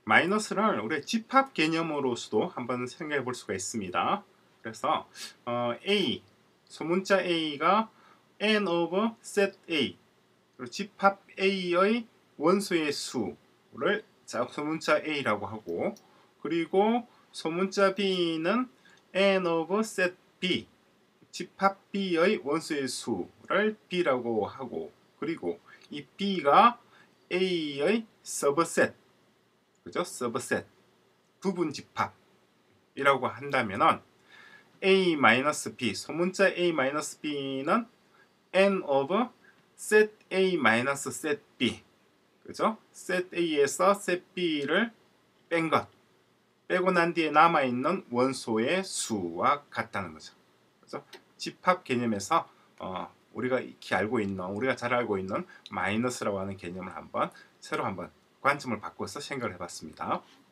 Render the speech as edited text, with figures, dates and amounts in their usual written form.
마이너스를 우리의 집합 개념으로서도 한번 생각해 볼 수가 있습니다. 그래서 A, 소문자 A가 n of set A, 그리고 집합 A의 원소의 수를 소문자 A라고 하고, 그리고 소문자 B는 n of set B, 집합 B의 원소의 수를 B라고 하고, 그리고 이 B가 A의 서브셋, 그죠? 서브셋, 부분 집합이라고 한다면은 A-B, 소문자 A-B는 n of set A-set B, 그죠? set A에서 set B를 뺀 것, 빼고 난 뒤에 남아있는 원소의 수와 같다는 거죠. 그죠? 집합 개념에서 우리가 잘 알고 있는 마이너스라고 하는 개념을 새로 한번 관점을 바꿔서 생각을 해봤습니다.